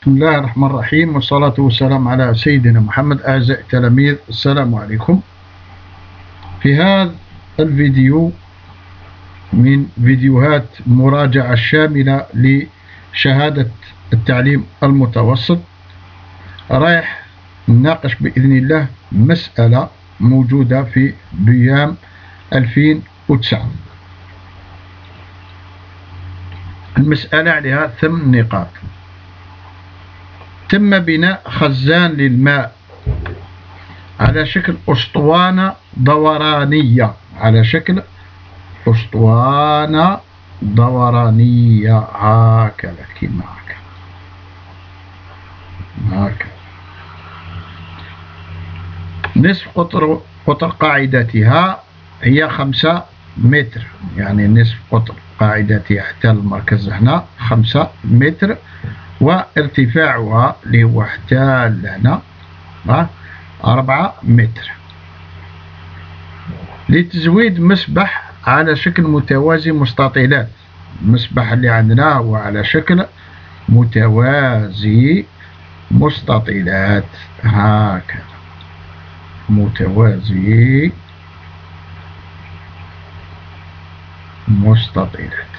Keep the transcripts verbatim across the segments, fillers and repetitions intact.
بسم الله الرحمن الرحيم، والصلاة والسلام على سيدنا محمد. أعزائي التلاميذ، السلام عليكم. في هذا الفيديو من فيديوهات مراجعة شاملة لشهادة التعليم المتوسط، رايح نناقش بإذن الله مسألة موجودة في بيام ألفين وتسعة. المسألة عليها ثمان نقاط. تم بناء خزان للماء على شكل أسطوانة دورانية على شكل أسطوانة دورانية هكذا كما هكذا هكذا. نصف قطر قطر قاعدتها هي خمسة متر، يعني نصف قطر قاعدتها حتى المركز هنا خمسة متر، وارتفاعها اللي هو حتى لهنا أربعة متر. لتزويد مسبح على شكل متوازي مستطيلات. المسبح اللي عندنا هو على شكل متوازي مستطيلات هكذا، متوازي مستطيلات.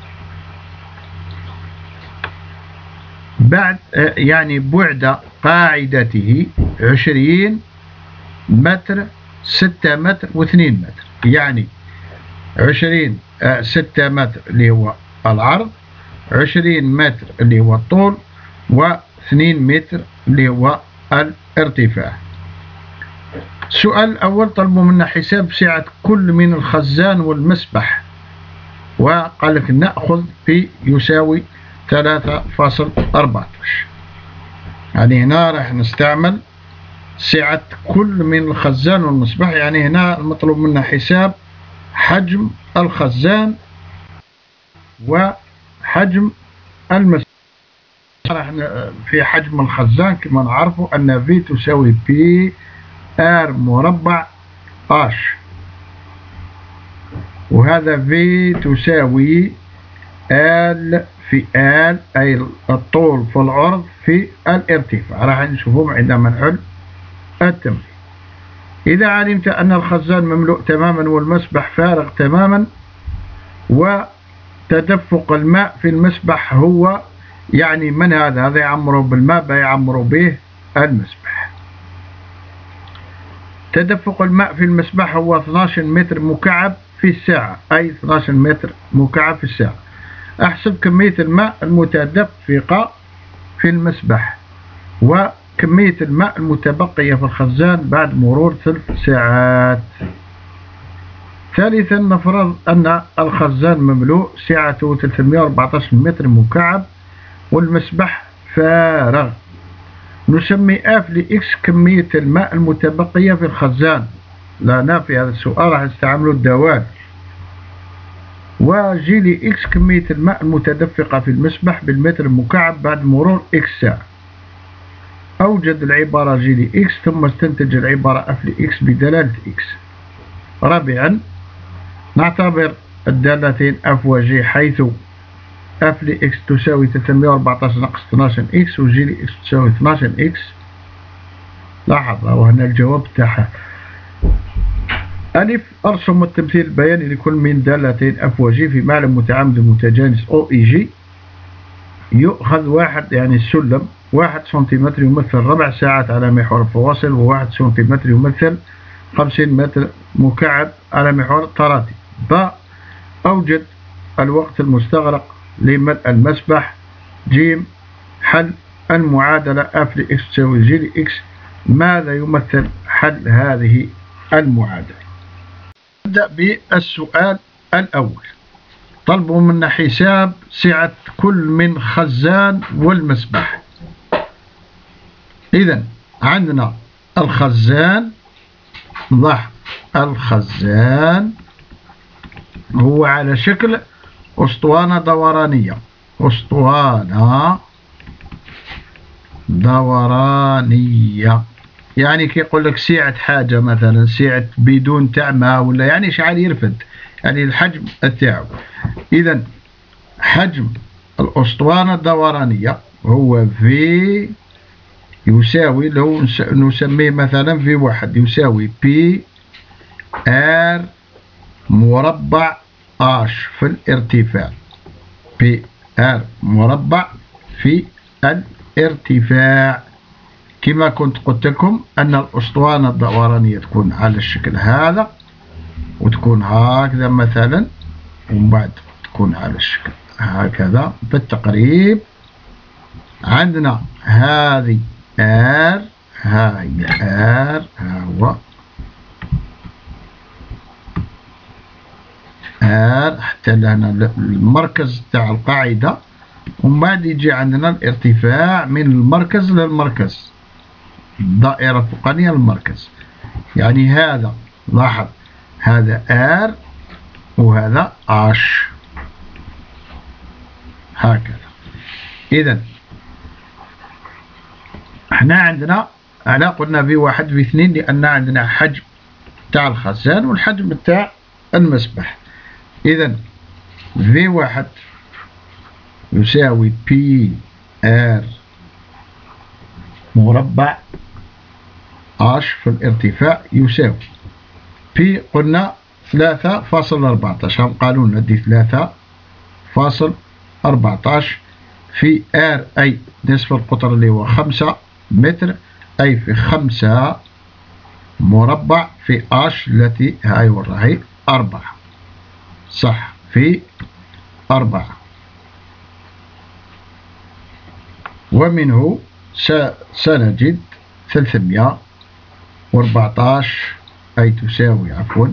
بعد يعني بعد قاعدته عشرين متر، ستة متر واثنين متر، يعني عشرين ستة متر اللي هو العرض، عشرين متر اللي هو الطول، واثنين متر اللي هو الارتفاع. السؤال الأول طلبوا منا حساب سعة كل من الخزان والمسبح، وقال لك نأخذ في يساوي ثلاثة فاصل أربعة عشر. يعني هنا راح نستعمل سعة كل من الخزان والمسبح، يعني هنا المطلوب منا حساب حجم الخزان وحجم المسبح. راح في حجم الخزان كما نعرفوا أن في تساوي بي ار مربع اش، وهذا في تساوي ال في ال أي الطول في العرض في الارتفاع. راح نشوفهم عندما نحل التمرين. إذا علمت أن الخزان مملوء تماما والمسبح فارغ تماما، وتدفق الماء في المسبح هو يعني من هذا هذا يعمره بالماء بيعمروا به المسبح. تدفق الماء في المسبح هو اثناش متر مكعب في الساعة، أي اثناش متر مكعب في الساعة. أحسب كمية الماء المتدفقة في المسبح وكمية الماء المتبقية في الخزان بعد مرور ثلاث ساعات. ثالثا نفرض أن الخزان مملوء سعته ثلاثمائة وأربعة عشر متر مكعب والمسبح فارغ. نسمي اف لإكس كمية الماء المتبقية في الخزان، لأن في هذا السؤال راح نستعملوا الدوال. وجي لي إكس كمية الماء المتدفقة في المسبح بالمتر المكعب بعد مرور إكس ساعة. أوجد العبارة جي لي إكس ثم استنتج العبارة أف لإكس بدلالة إكس. رابعا نعتبر الدالتين أف وجي، حيث أف لإكس تساوي ثلاثمائة وأربعة عشر ناقص اثناش إكس وجي لي إكس تساوي اثناش إكس. لاحظ وهنا الجواب تاعها. ألف أرسم التمثيل البياني لكل من دالتين أف وجي في معلم متعامد متجانس أو إي جي. يؤخذ واحد يعني السلم، واحد سنتيمتر يمثل ربع ساعات على محور الفواصل، وواحد سنتيمتر يمثل خمسين متر مكعب على محور التراتب. ب أوجد الوقت المستغرق لملء المسبح. ج حل المعادلة أف لإكس تساوي جي لإكس. ماذا يمثل حل هذه المعادلة؟ نبدأ بالسؤال الأول. طلبوا منا حساب سعة كل من خزان والمسبح. إذن عندنا الخزان، لاحظ الخزان هو على شكل أسطوانة دورانية، أسطوانة دورانية. يعني كيقول لك سعة حاجة مثلا سعة بدون تاع ماء ولا يعني شحال يرفد، يعني الحجم تاعو. إذا حجم الأسطوانة الدورانية هو في يساوي، لو نسميه مثلا في واحد يساوي بي ار مربع اش في الارتفاع، بي ار مربع في الارتفاع. كما كنت قلت لكم أن الأسطوانة الدورانية تكون على الشكل هذا، وتكون هكذا مثلا، ومن بعد تكون على الشكل هكذا بالتقريب. عندنا هذه آر، ها هي آر، ها هو آر حتى لهنا المركز تاع القاعدة، ومن بعد يجي عندنا الارتفاع من المركز للمركز، الدائرة الفوقانية للمركز. يعني هذا، لاحظ هذا آر وهذا اش هكذا. إذا احنا عندنا، أنا قلنا في واحد في اثنين لأن عندنا حجم تاع الخزان والحجم تاع المسبح. إذا في واحد يساوي بي ار مربع اش في الارتفاع يساوي بي، قلنا ثلاثة فاصل أربعتاش، هم قالوا لنا دي ثلاثة فاصل أربعتاش في ار، أي نصف القطر اللي هو خمسة متر، أي في خمسة مربع في اش التي هاي وراهي أربعة، صح، في أربعة. ومنه سنجد ثلاثمائة وأربعتاش، أي تساوي عفوا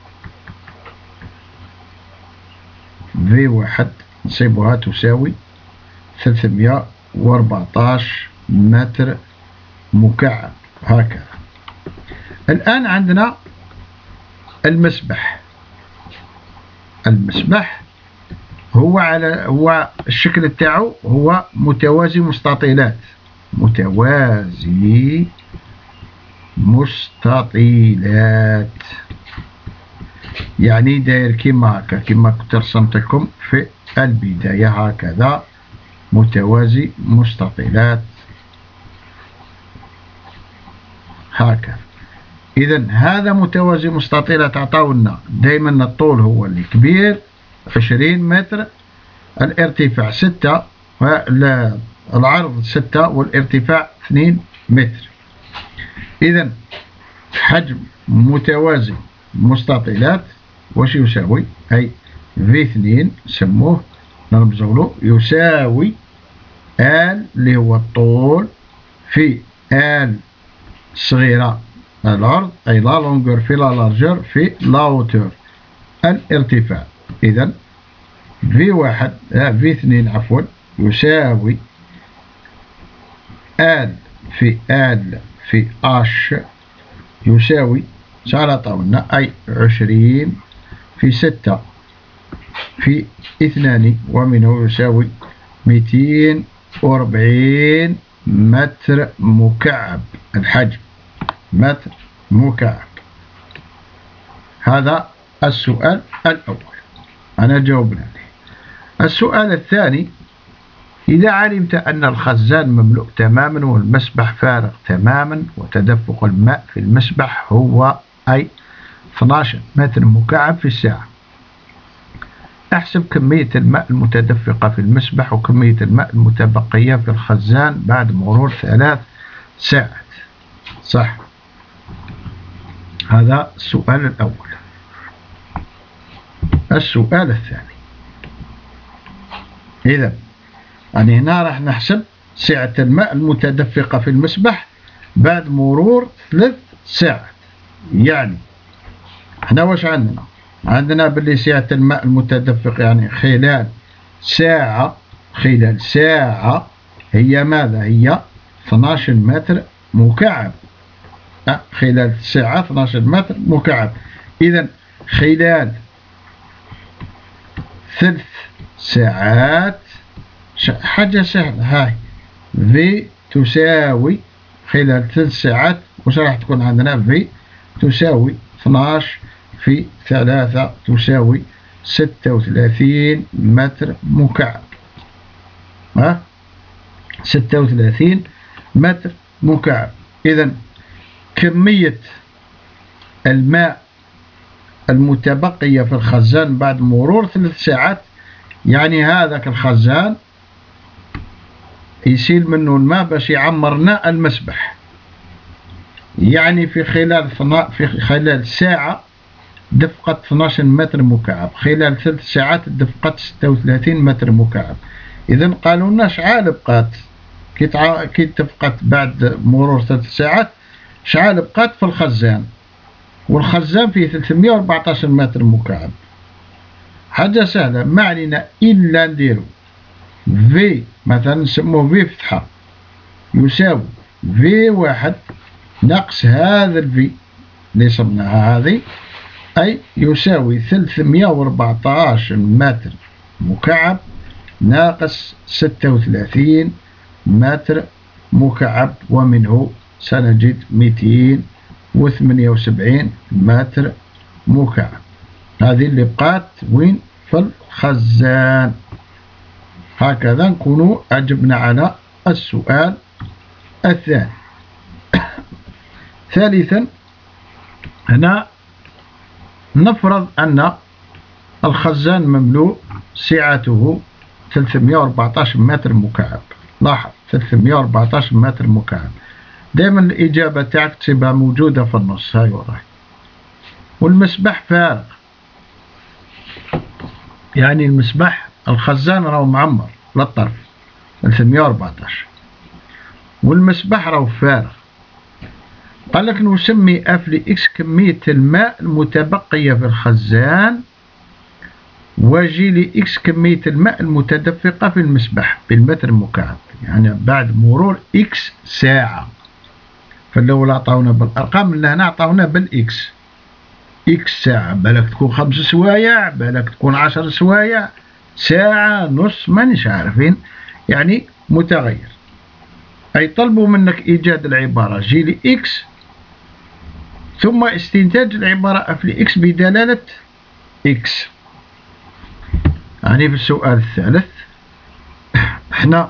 في واحد نصيبها تساوي ثلاثمائة وأربعتاش متر مكعب هكذا. الآن عندنا المسبح. المسبح هو على هو الشكل تاعو هو متوازي مستطيلات، متوازي مستطيلات، يعني داير كيما هكا، كيما كنت رسمت لكم في البداية هكذا، متوازي مستطيلات هكذا. إذا هذا متوازي مستطيلات عطاونا دايما الطول هو اللي كبير عشرين متر، الارتفاع ستة، العرض ستة والارتفاع اثنين متر. إذا حجم متوازي مستطيلات واش يساوي؟ أي في اثنين سموه نرمزوا له يساوي ال اللي هو الطول في ال صغيرة العرض، أي لا لونجور في لا لارجور في لا هوتور الارتفاع. إذا في واحد في اثنين عفوا يساوي ال في ال في اش يساوي شحال عطاونا؟ أي عشرين في ستة في اثنان، ومنه يساوي مئتين وربعين متر مكعب الحجم، متر مكعب. هذا السؤال الأول أنا جاوبنا عليه. السؤال الثاني: إذا علمت أن الخزان مملوء تماما والمسبح فارغ تماما وتدفق الماء في المسبح هو أي اثناش متر مكعب في الساعة، احسب كمية الماء المتدفقة في المسبح وكمية الماء المتبقية في الخزان بعد مرور ثلاث ساعات. صح، هذا السؤال الأول. السؤال الثاني: إذا يعني هنا راح نحسب سعة الماء المتدفقة في المسبح بعد مرور ثلاث ساعات. يعني احنا واش عندنا؟ عندنا باللي سعة الماء المتدفق يعني خلال ساعة، خلال ساعة هي ماذا؟ هي اثناش متر مكعب. أه خلال ساعة اثناش متر مكعب. إذا خلال ثلاث ساعات حاجة سهلة، هاي في تساوي خلال ثلاث ساعات وش راح تكون عندنا؟ في تساوي اثناش في ثلاثة تساوي ستة وثلاثين متر مكعب. ها ستة وثلاثين متر مكعب. إذا كمية الماء المتبقية في الخزان بعد مرور ثلاث ساعات، يعني هذاك الخزان يسيل منه الماء باش يعمرنا المسبح، يعني في خلال في خلال ساعة دفقت اثناش متر مكعب، خلال ثلاث ساعات دفقت ستة وثلاثين متر مكعب. إذا قالوا لنا شحال بقات كي تع... كي دفقت بعد مرور ثلاث ساعات، شحال بقات في الخزان، والخزان فيه ثلاثمائة وأربعطاش متر مكعب. حاجة سهلة، ما علينا إلا نديرو في مثلا نسموه في فتحة يساوي في واحد ناقص هذا الفي اللي صبناها هذه، أي يساوي ثلاثمائة وأربعطاش متر مكعب ناقص ستة وثلاثين متر مكعب، ومنه سنجد مئتين وثمانية وسبعين متر مكعب. هذه اللي بقات وين؟ في الخزان. هكذا نكون أجبنا على السؤال الثاني. ثالثا، هنا نفرض أن الخزان مملوء سعته ثلاثمائة وأربعطاش متر مكعب. لاحظ ثلاثمائة وأربعطاش متر مكعب، دائما الإجابة تاعك تبقى موجودة في النص، هاي وراي. والمسبح فارغ، يعني المسبح الخزان راهو معمر للطرف ثلاثمائة وأربعطاش، والمسبح راهو فارغ. قال لك نسمي اف لإكس كمية الماء المتبقية في الخزان، وجي لإكس كمية الماء المتدفقة في المسبح بالمتر مكعب، يعني بعد مرور إكس ساعة. فالأول عطاونا بالأرقام، اللي هنا عطاونا بالإكس. إكس ساعة، بالك تكون خمس سوايع، بالك تكون عشر سوايع، ساعة، نص، مانيش عارفين، يعني متغير. أي طلبوا منك إيجاد العبارة جي لإكس ثم استنتاج العبارة اف لإكس بدلالة إكس. يعني في السؤال الثالث احنا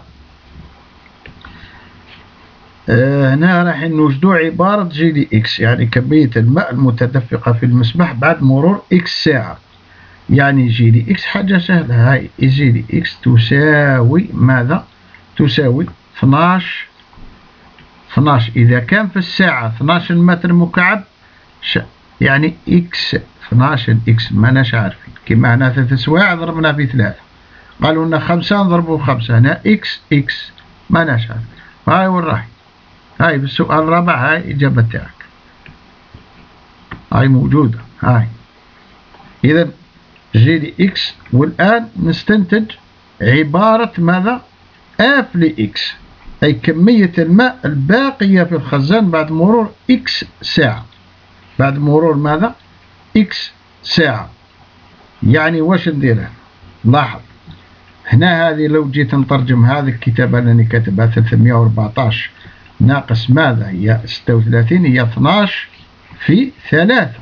اه هنا راح نوجدوا عبارة جي لإكس، يعني كمية الماء المتدفقة في المسبح بعد مرور إكس ساعة. يعني جي لإكس حاجة سهلة، هاي جي لإكس تساوي ماذا؟ تساوي اثناش اثناش إذا كان في الساعة اثناش متر مكعب، يعني إكس اثناش إكس ماناش عارفين، كيما هنا ثلاث سوايع ضربنا في ثلاثة، قالوا لنا خمسة نضربوا في خمسة، هنا إكس إكس ماناش عارفين. هاي وين راهي؟ هاي بالسؤال الرابع، هاي إجابة تاعك، هاي موجودة هاي. إذا جي لإكس، والآن نستنتج عبارة ماذا؟ اف لإكس، أي كمية الماء الباقية في الخزان بعد مرور إكس ساعة. بعد مرور ماذا؟ إكس ساعة. يعني واش نديرها؟ لاحظ هنا هذه لو جيت نترجم هذه الكتابة اللي كاتبها ثلاثمائة وأربعطاش ناقص ماذا؟ هي ستة وثلاثين، هي اثناش في ثلاثة،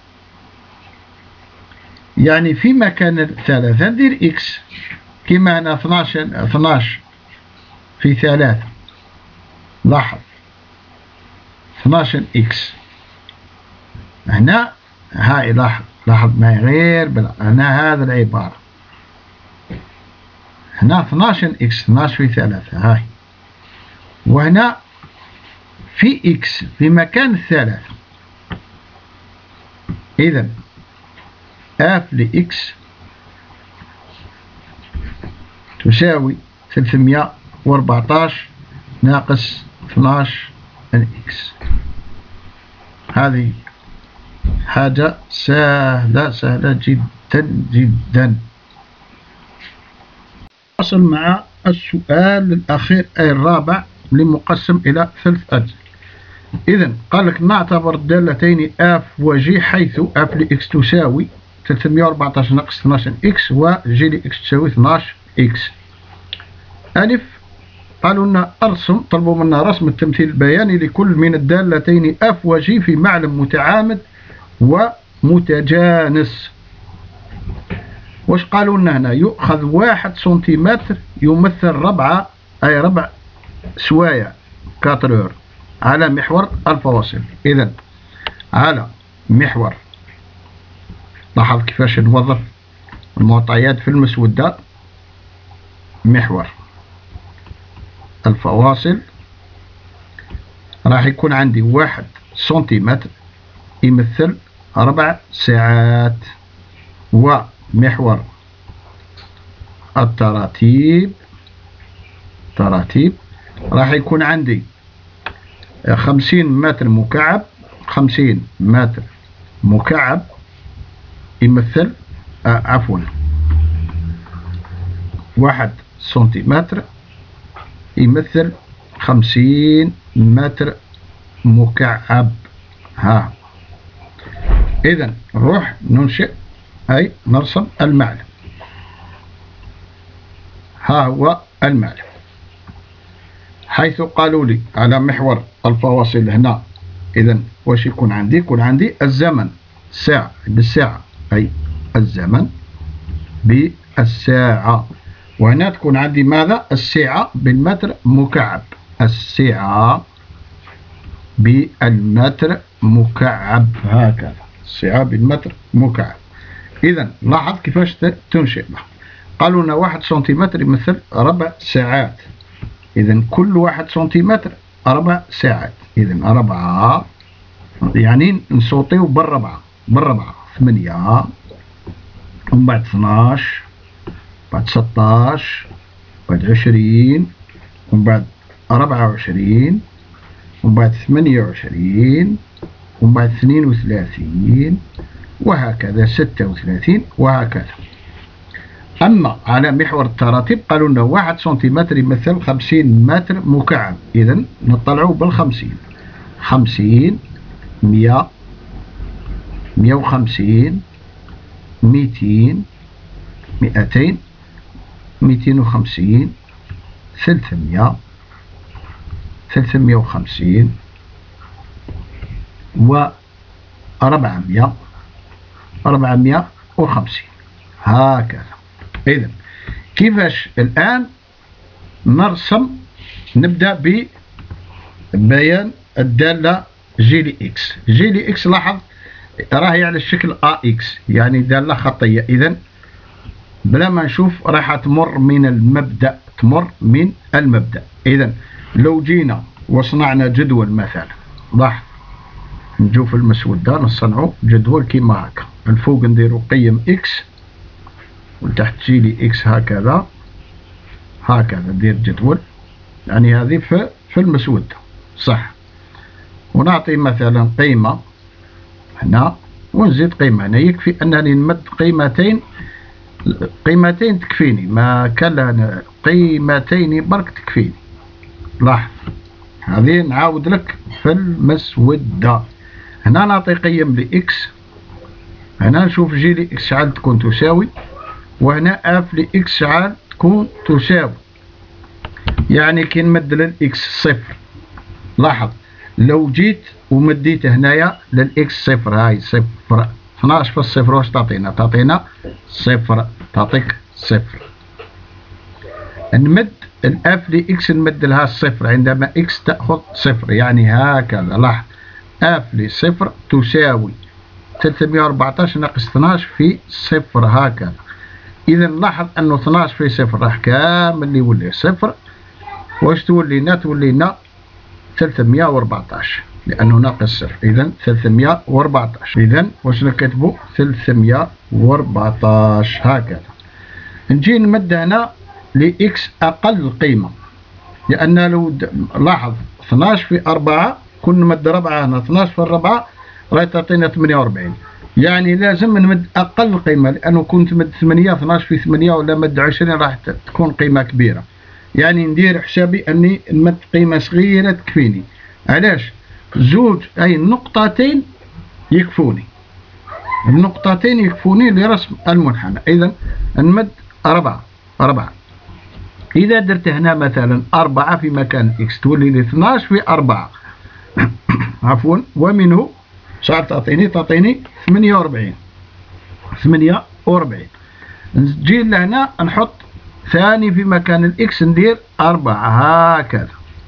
يعني في مكان ثلاثة ندير إكس، كما هنا اثناش اثناش في ثلاثة. لاحظ اثناش إكس هنا، هاي لاحظ لاحظ معي غير بلا هنا هذا العبارة، هنا اثناش إكس اثناش في ثلاثة هاي، وهنا في إكس في مكان الثلاثة. إذا اف لإكس تساوي ثلاثمائة وأربعطاش ناقص اثناش إكس. هذه حاجة سهلة سهلة جدا جدا. أصل مع السؤال الأخير أي الرابع اللي مقسم إلى ثلاث أجزاء. إذا قال لك نعتبر الدالتين اف وجي حيث اف لإكس تساوي ثلاثمائة وأربعطاش ناقص اثناش إكس وجي لإكس تساوي اثناش إكس. ألف قالوا لنا أرسم، طلبوا منا رسم التمثيل البياني لكل من الدالتين اف وجي في معلم متعامد ومتجانس. واش قالوا لنا هنا؟ يؤخذ واحد سنتيمتر يمثل ربعة، أي ربع سوايع كاترور على محور الفواصل. إذا على محور، لاحظ كيفاش نوظف المعطيات في المسودة. محور الفواصل راح يكون عندي واحد سنتيمتر يمثل ربع ساعات، ومحور التراتيب تراتيب راح يكون عندي خمسين متر مكعب، خمسين متر مكعب يمثل آه عفوا واحد سنتيمتر يمثل خمسين متر مكعب. ها إذا نروح ننشئ أي نرسم المعلم. ها هو المعلم، حيث قالوا لي على محور الفواصل هنا. إذا واش يكون عندي؟ يكون عندي الزمن ساعة بالساعة، أي الزمن بالساعة. وهنا تكون عندي ماذا؟ الساعة بالمتر مكعب، الساعة بالمتر مكعب، هكذا الساعة بالمتر مكعب. إذا لاحظ كيفاش تنشئ. قالوا لنا واحد سنتيمتر يمثل ربع ساعات. إذا كل واحد سنتيمتر أربع ساعات. إذا أربعة يعني نسوطيو بالربعة، بالربعة ثمانية، ومن بعد اثناش، بعد ستاش، بعد عشرين، ومن بعد ربعة وعشرين، ومن بعد ثمانية وعشرين، ومن بعد اثنين وثلاثين، وهكذا ستة وثلاثين، وهكذا. أما على محور التراتيب قالوا لنا واحد سنتيمتر يمثل خمسين متر مكعب. إذا نطلعوا بالخمسين، خمسين، مية، مية وخمسين، ميتين، مئتين، ميتين وخمسين، ثلاثمية، ثلاثمية وخمسين، وربعمية، ربعمية وخمسين، هكذا. إذا كيفاش الآن نرسم؟ نبدأ ببيان الدالة جي لي إكس. جي لي إكس لاحظ راهي على الشكل أ إكس، يعني دالة خطية. إذا بلا ما نشوف راح تمر من المبدأ، تمر من المبدأ. إذا لو جينا وصنعنا جدول مثلا، لاحظ نجو في المسودة نصنعوا جدول كيما هكا، الفوق نديرو قيم إكس، وتحت جي لي إكس هكذا، هكذا ندير جدول، يعني هذه في في المسودة صح. ونعطي مثلا قيمة هنا ونزيد قيمة هنا. يكفي أنني نمد قيمتين، قيمتين تكفيني، ما كان قيمتين برك تكفيني. لاحظ هذه نعاود لك في المسودة. هنا نعطي قيم لإكس، هنا نشوف جي لي إكس شحال تكون تساوي، وهنا اف لإكس شحال تكون تساوي. يعني كي نمد للإكس صفر، لاحظ لو جيت ومديت هنايا للإكس صفر، هاي صفر، اثناش في الصفر واش تعطينا؟ تعطينا صفر، تعطيك صفر. نمد الاف لإكس نمد لها الصفر عندما إكس تأخذ صفر، يعني هكذا. لاحظ اف لصفر تساوي ثلاثمية وأربعطاش ناقص اثناش في صفر، هكذا. إذا لاحظ أنه اثناش في صفر راح كامل يولي صفر. واش تولينا؟ تولينا ثلاثمية وأربعطاش لأنه ناقص صفر. إذا ثلاثمية وأربعطاش. إذا واش نكتبوا؟ ثلاثمية وأربعطاش، هكذا. نجي نمد هنا لإكس أقل قيمة، لأن لو لاحظ اثناش في أربعة كنا نمد ربعة هنا، اثناش في أربعة راح تعطينا ثمانية وأربعين. يعني لازم نمد أقل قيمة، لأنه كنت مد ثمانية، اثناش في ثمانية ولا مد عشرين راح تكون قيمة كبيرة. يعني ندير حسابي أني نمد قيمة صغيرة تكفيني. علاش؟ زوج أي نقطتين يكفوني، النقطتين يكفوني لرسم المنحنى. إذا نمد أربعة، أربعة. إذا درت هنا مثلا أربعة في مكان إكس تولي لي اثناش في أربعة عفوا، ومنه شحال تعطيني؟ تعطيني ثمانية وأربعين، ثمانية وأربعين. نجي لهنا نحط ثاني في مكان الإكس ندير أربعة، هكذا.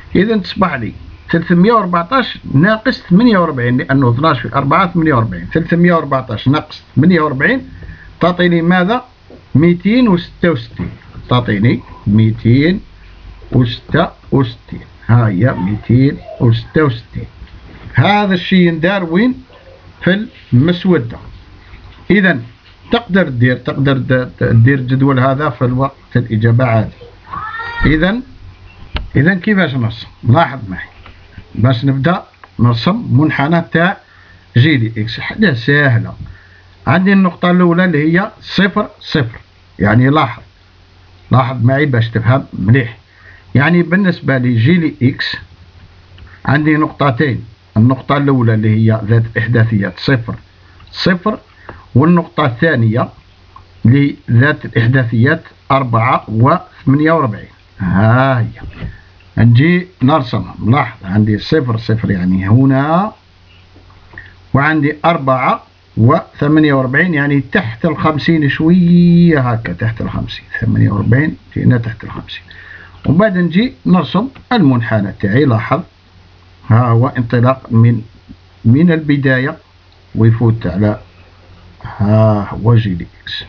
إذا تصبح لي ثلاثمائة وأربعطاش ناقص ثمانية وأربعين، لأنه اثناش في أربعة ثمانية وأربعين. ثلاثمائة وأربعطاش ناقص ثمانية وأربعين تعطيني ماذا؟ مئتين وستة وستين. تعطيني مئتين وستة وستين. ها هي مئتين وستة وستين. هذا الشيء يندار وين؟ في المسودة. إذا تقدر دير تقدر دير الجدول هذا في الوقت الإجابة عادي. إذا إذا كيفاش نرسم؟ لاحظ معي باش نبدأ نرسم منحنى تاع جي دي إكس. حاجة سهلة. عندي النقطة الأولى اللي هي صفر صفر. يعني لاحظ لاحظ معي باش تفهم مليح. يعني بالنسبة لي جي لي إكس عندي نقطتين. النقطة الأولى اللي هي ذات إحداثيات صفر صفر، والنقطة الثانية لذات الإحداثيات أربعة وثمانية وأربعين. ها هي نجي نرسمها. ملاحظ عندي صفر صفر يعني هنا، وعندي أربعة وثمانية وأربعين يعني تحت الخمسين شوية هكا، تحت الخمسين. ثمانية وأربعين جينا تحت الخمسين. وبعد نجي نرسم المنحنى تاعي. لاحظ ها هو انطلاق من من البداية ويفوت على ها هو جي دي إكس.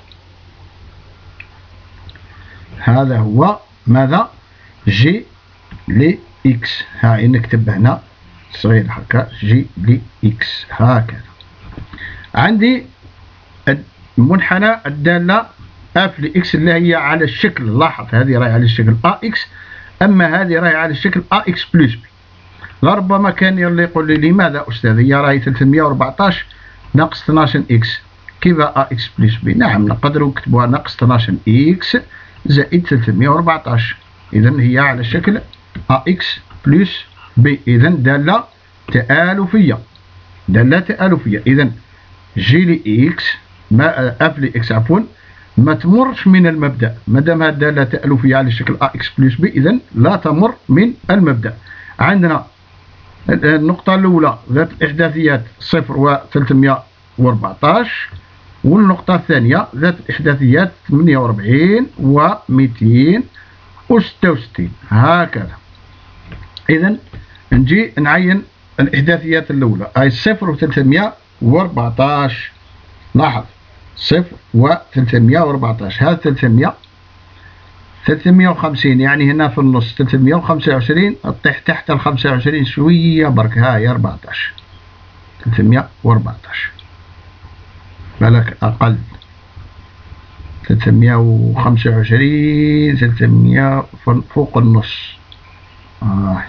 هذا هو ماذا؟ جي لي إكس. ها نكتب هنا صغير هكا جي لي إكس هكذا. عندي المنحنى الدالة اف لإكس اللي هي على الشكل. لاحظ هذه راهي على الشكل أ إكس، أما هذه راهي على الشكل أ إكس بلس بي. لربما كان اللي يقول لي لماذا أستاذ هي راهي ثلاثمائة وأربعطاش ناقص اثناش إكس كيف أ إكس بلس بي؟ نعم نقدروا نكتبوها ناقص اثناش إكس زائد ثلاثمائة وأربعطاش. إذا هي على الشكل أ إكس بلس بي. إذا دالة تآلفية. دالة تآلفية. إذا جي لي إكس ما اف لي إكس عفوا ما تمرش من المبدأ. مادام هذه الدالة تآلفية على الشكل أ إكس بلس بي إذا لا تمر من المبدأ. عندنا النقطة الأولى ذات الإحداثيات صفر وثلاثمائة وأربعطاش، والنقطة الثانية ذات الإحداثيات ثمانية وأربعين ومئتين وستة وستين هكذا. إذا نجي نعين الإحداثيات الأولى أي صفر وثلاثمائة وأربعطاش. لاحظ صفر وثلاثمائة وأربعطاش. هذا ثلاثمائة ثلاثمائة وخمسين يعني هنا في النص ثلاثمائة وخمسة وعشرين تطيح تحت ال خمسة وعشرين شوية برك. هاي أربعطاش ثلاثمائة وأربعطاش بالك أقل. ثلاثمائة وخمسة وعشرين ثلاثمائة فوق النص. آه.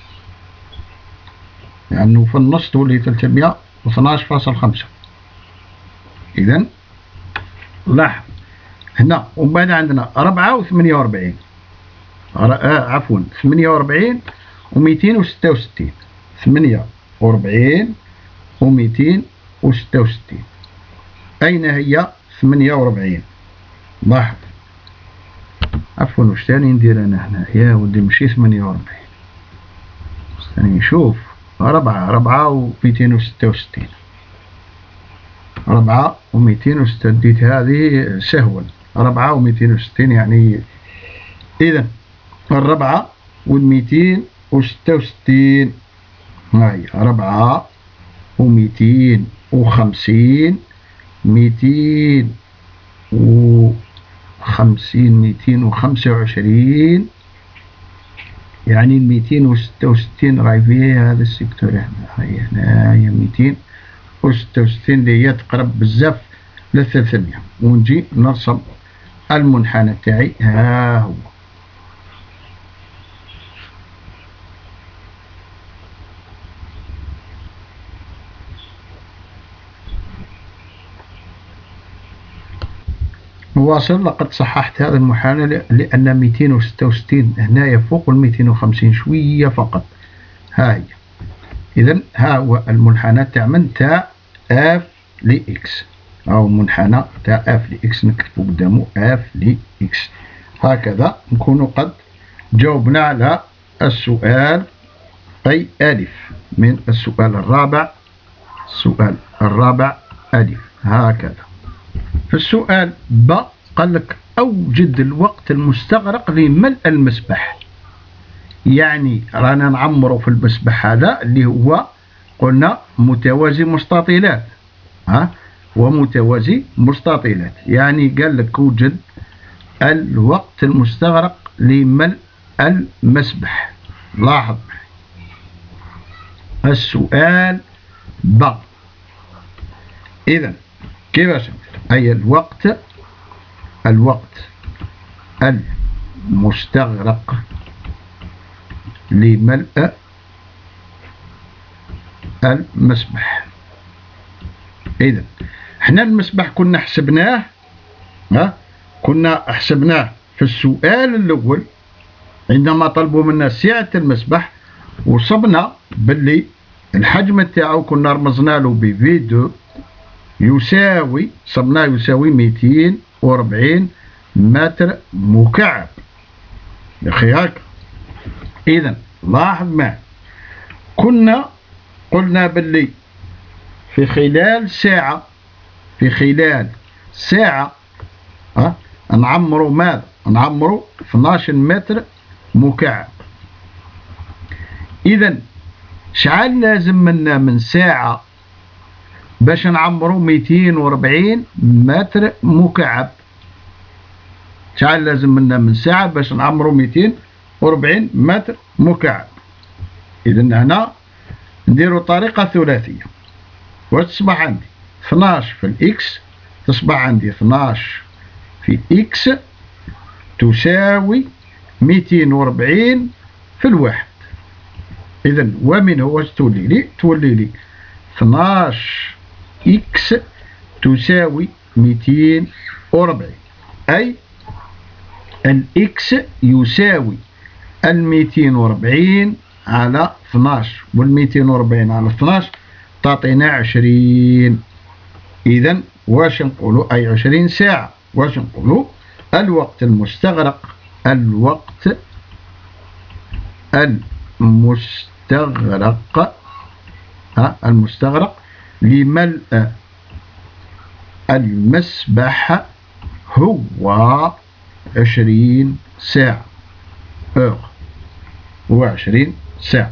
لأنه في النص تولي ثلاثمائة واثناش فاصل خمسة. إذا لاحظ هنا. ومن بعد عندنا أربعة وثمانية وأربعين آه عفوا ثمانية وأربعين ومئتين وستة وستين. ثمانية وأربعين ومئتين وستة وستين. أين هي ثمانية وأربعين؟ لاحظ عفوا واش تاني ندير أنا هنا يا ودي ماشي ثمانية وأربعين. استني نشوف. أربعة أربعة ومئتين وستة وستين. أربعة ومئتين وستة ديت هذه سهوا. أربعة ومئتين وستين يعني إذا الربعة والمئتين وستة وستين. هاي أربعة ومئتين وخمسين مئتين وخمسين مئتين وخمسة وعشرين يعني المئتين وستة وستين راهي فيه هذا السيكتور هنا. هاي هنا هي مئتين وستة وستين اللي هي تقرب بزاف للثلاثمائة. ونجي نرسم المنحنى تاعي. ها هو نواصل. لقد صححت هذا المنحنى لأن مئتين وستة وستين هنايا فوق المئتين وخمسين شوية فقط. ها هي. إذا ها هو المنحنى تاع من تاع اف لي اكس أو منحنى تاع اف لي اكس نكتبو قدامه اف لي اكس. هكذا نكون قد جاوبنا على السؤال أي ألف من السؤال الرابع. السؤال الرابع ألف هكذا. في السؤال ب قال لك أوجد الوقت المستغرق لملء المسبح. يعني رانا نعمروا في المسبح هذا اللي هو قلنا متوازي مستطيلات، ها ومتوازي مستطيلات، يعني قال لك اوجد الوقت المستغرق لملء المسبح. لاحظ السؤال ب. إذا كيفاش ندير؟ أي الوقت الوقت المستغرق لملء المسبح. إذا احنا المسبح كنا حسبناه، ها كنا حسبناه في السؤال الأول عندما طلبوا منا سعة المسبح، وصبنا باللي الحجم تاعو كنا رمزنا له ب في اثنين يساوي صبناه يساوي مئتين وأربعين متر مكعب يا أخي هكا. إذا لاحظ معي كنا قلنا باللي في خلال ساعة في خلال ساعة ها نعمروا ماذا؟ نعمروا اثناش متر مكعب. إذا شحال لازم منا من ساعة باش نعمروا مئتين وأربعين متر مكعب؟ شحال لازم منا من ساعة باش نعمروا مئتين وأربعين متر مكعب؟ إذا هنا نديروا طريقة ثلاثية. واش تصبح عندي؟ اثناش في الإكس تصبح عندي اثناش في إكس تساوي مئتين وأربعين في الواحد. إذا ومن هو تولي لي؟ تولي لي اثناش إكس تساوي مئتين وأربعين، أي الإكس يساوي المئتين وأربعين على اثناش، والمئتين وأربعين على اثناش تعطينا عشرين. إذا واش نقولوا؟ أي عشرين ساعة. واش نقولوا؟ الوقت المستغرق الوقت المستغرق ها المستغرق لملء المسبح هو عشرين ساعة. أوغ هو عشرين ساعة.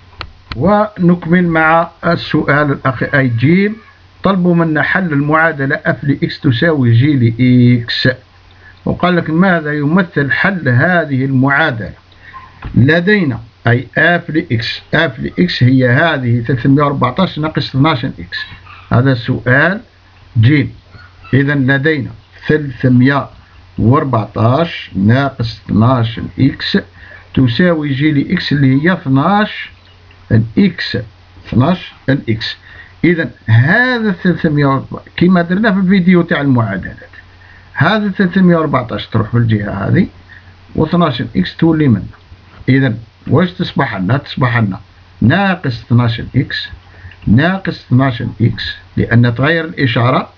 ونكمل مع السؤال الأخي أي جيم. طلبوا منا حل المعادلة اف لإكس تساوي جي لإكس، وقال لك ماذا يمثل حل هذه المعادلة؟ لدينا أي اف لإكس، اف لإكس هي هذه ثلاثمئة وأربعطاش ناقص اثناش إكس، هذا سؤال جيم. إذا لدينا ثلاثمئة وأربعطاش ناقص اثناش إكس تساوي جي لإكس اللي هي اثناش الإكس اثناش الإكس. إذا هذا ثلاثمئة كما درنا في الفيديو تاع المعادلات، هذا ثلاثمئة وأربعطاش تروح في الجهة هذه واثناش إكس تولي منه. إذا واش تصبح لنا؟ تصبح لنا ناقص اثناش إكس ناقص اثناش إكس لأن تغير الإشارة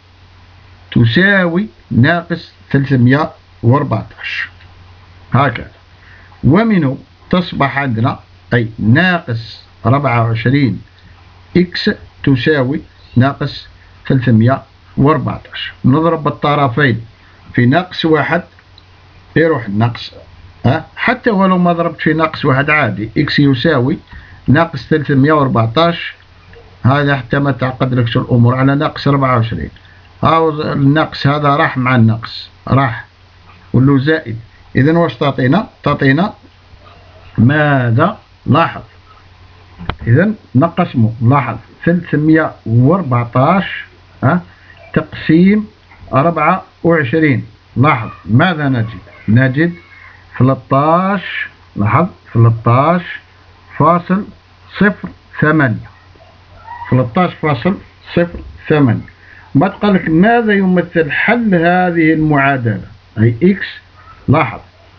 تساوي ناقص ثلاثمئة وأربعطاش هكذا. ومنه تصبح عندنا أي ناقص أربعة وعشرين إكس تساوي ناقص ثلاثمئة وأربعطاش. نضرب الطرفين في ناقص واحد يروح الناقص، ها حتى ولو ما ضربت في ناقص واحد عادي. إكس يساوي ناقص ثلاثمئة وأربعطاش، هذا حتى ما تعقد لكش الأمور، على ناقص أربعة وعشرين. هاو الناقص هذا راح مع الناقص راح ولو زائد. إذا واش تعطينا؟ تعطينا ماذا؟ لاحظ إذا نقسموا. لاحظ ثلاثمئة وأربعطاش ها تقسيم أربعة وعشرين. لاحظ ماذا نجد؟ نجد ثلاثطاش. لاحظ ثلاثطاش فاصل صفر ثمانية ثلاثطاش فاصل صفر ثمانية. ما تقال لك ماذا يمثل حل هذه المعادلة أي إكس؟ لاحظ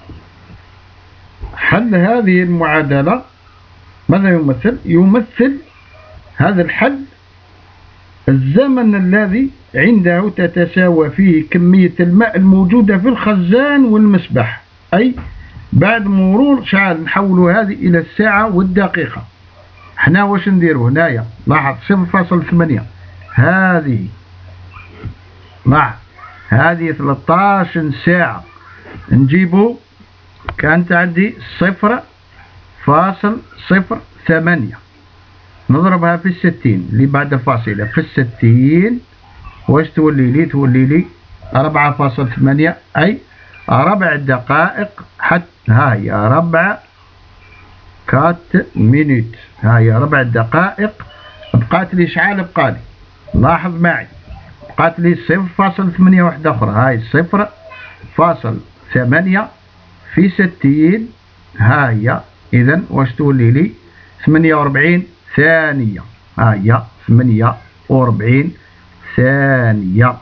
حل هذه المعادلة ماذا يمثل؟ يمثل هذا الحل الزمن الذي عنده تتساوى فيه كمية الماء الموجودة في الخزان والمسبح، أي بعد مرور شحال نحولوا هذه إلى الساعة والدقيقة. حنا واش نديروا هنايا؟ لاحظ صفر فاصل ثمانية هذه، لاحظ هذه ثلاثطاش ساعة، نجيبوا كانت عندي صفر فاصل صفر ثمانية، نضربها في الستين اللي بعد الفاصلة في الستين، واش تولي لي؟ تولي لي أربعة فاصل ثمانية، أي ربع دقائق. حتى ها هي ربع كات مينوت، ها هي ربع دقائق. بقات لي شحال؟ بقالي لاحظ معي بقات لي صفر فاصل ثمانية واحدة أخرى، هاي صفر فاصل ثمانية في ستين، ها هي. إذا واش تولي لي؟ ثمانية وربعين ثانية، ها هي ثمانية وربعين ثانية.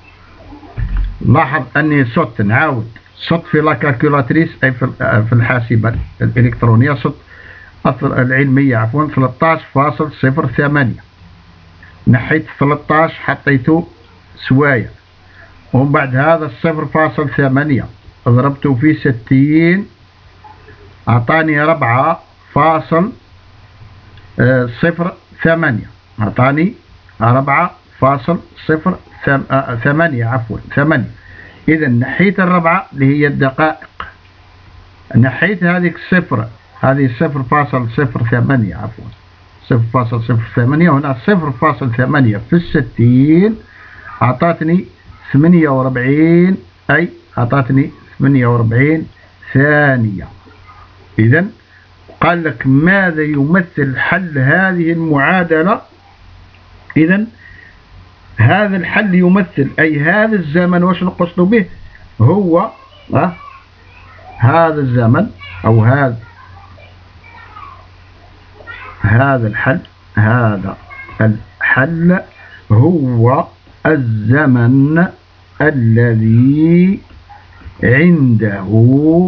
لاحظ أني صدت، نعاود صدت في لاكالكولاتريس أي في الحاسبة الإلكترونية، صدت العلمية عفوا ثلاثة عشر فاصل صفر ثمانية، نحيت ثلاثة عشر حطيته سوايا، ومن بعد هذا الصفر فاصل ثمانية ضربته في ستين أعطاني ربعة فاصل صفر ثمانية، أعطاني ربعة فاصل صفر ثمانية عفوا ثمانية. إذا نحيت الربعة اللي هي الدقائق، نحيت هذيك الصفر، هذه صفر فاصل صفر ثمانية عفوا صفر فاصل صفر ثمانية، هنا صفر فاصل ثمانية في الستين أعطتني ثمانية وربعين، أي أعطتني ثمانية وربعين ثانية. إذا قال لك ماذا يمثل حل هذه المعادلة؟ إذا هذا الحل يمثل أي هذا الزمن، واش نقصد به؟ هو أه هذا الزمن أو هذا هذا الحل هذا الحل هو الزمن الذي عنده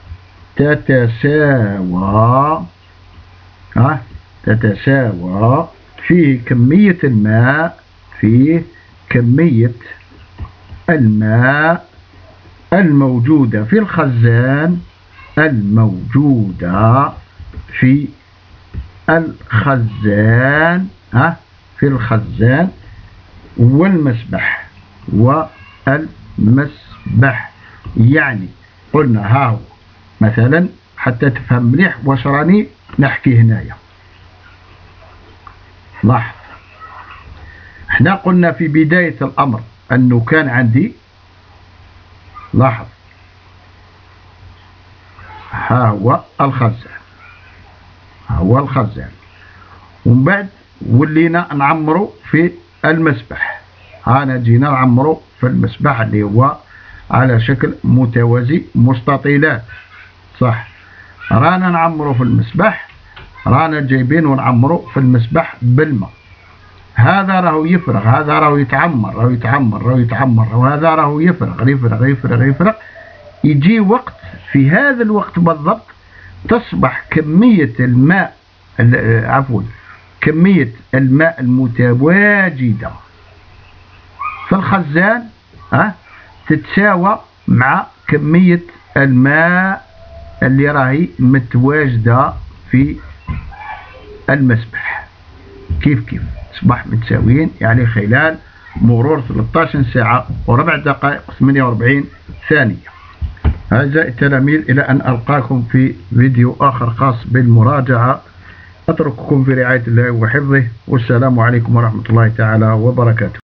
تتساوى أه تتساوى فيه كمية الماء فيه كمية الماء الموجودة في الخزان الموجودة في الخزان ها في الخزان والمسبح والمسبح. يعني قلنا ها هو مثلا حتى تفهم مليح واش راني نحكي هنايا. لاحظ احنا قلنا في بداية الأمر أنه كان عندي، لاحظ ها هو الخزان ها هو الخزان ومن بعد ولينا نعمرو في المسبح، هانا جينا نعمرو في المسبح اللي هو على شكل متوازي مستطيلات، صح. رانا نعمرو في المسبح، رانا جايبين ونعمرو في المسبح بالماء، هذا راهو يفرغ، هذا راهو يتعمر راهو يتعمر راهو يتعمر وهذا راهو يفرغ يفرغ يفرغ يفرغ. يجي وقت، في هذا الوقت بالضبط تصبح كمية الماء عفوا كمية الماء المتواجدة في الخزان ها تتساوى مع كمية الماء اللي راهي متواجدة في المسبح. كيف كيف أصبح متساويين، يعني خلال مرور ثلاثة عشر ساعة وربع دقائق ثمانية وأربعين ثانية. أعزائي التلاميذ، إلى أن ألقاكم في فيديو آخر خاص بالمراجعة، أترككم في رعاية الله وحفظه، والسلام عليكم ورحمة الله تعالى وبركاته.